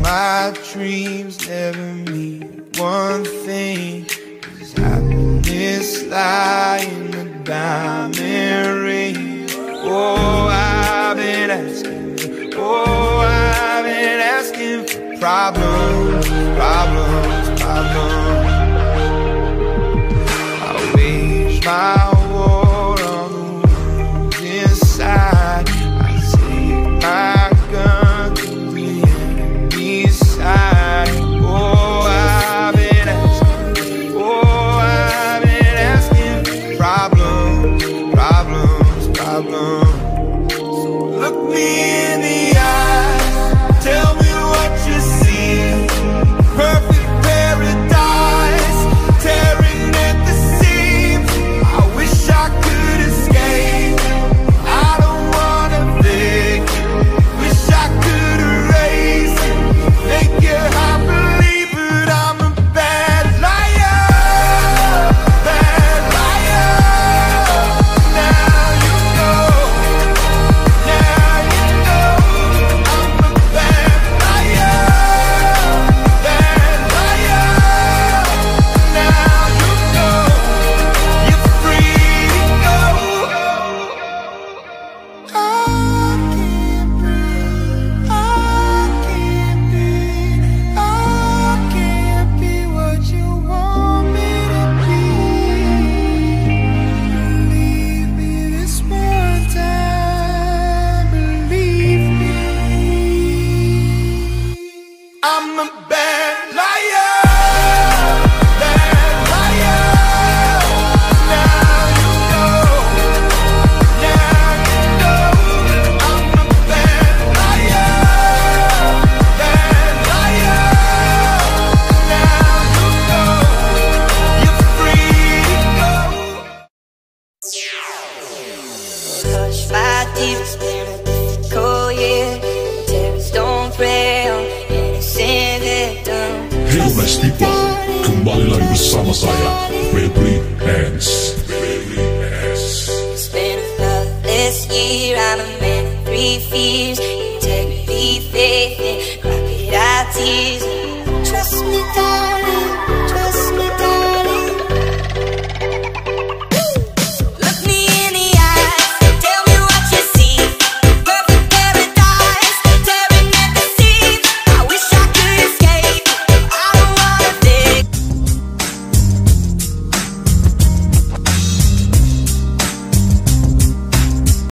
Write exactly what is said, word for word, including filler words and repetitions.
my dreams never mean one thing. Cause happiness lie in a diamond ring. Oh, I've been asking, oh, I've been asking for problems, problems, problems. I wage my war on the wounds inside. I take my gun to the enemy's side. Oh, I've been asking, oh, I've been asking for problems, problems, problems. So look me in the eyes, tell me what you see. Perfect paradise, tearing at the seams. I wish I could escape, I don't wanna think. Wish I could erase it, make you happily, but I'm a bad liar, bad liar. Now you know, now you know, I'm a bad liar, bad liar. Now you know, you're free to go. I can't breathe, I can't be, I can't be what you want me to be. Believe me this one time, believe me. I'm a bad liar, bad liar. Now you know, now you know, I'm a bad liar, bad liar. Now you know, you're free to go. Hush, my tears, it's been a difficult year. Terrorists don't prey on innocent victims. Hey nice people, kembali lagi bersama saya, Febri Hands. It's been a loveless year, I'm a man of three fears.